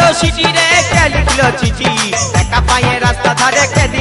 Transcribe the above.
city রে কে লিখলো চিঠি একা পায়ে রাস্তা ধারে কে